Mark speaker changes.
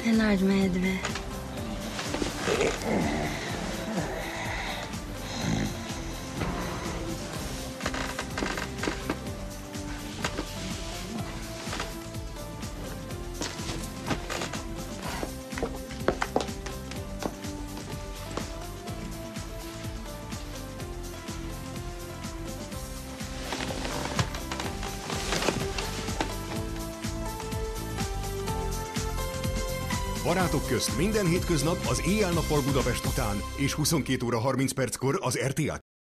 Speaker 1: Te nagy medve.
Speaker 2: Barátok közt minden hétköznap az Éjjel-nappal Budapest után és 22 óra 30 perckor az RTL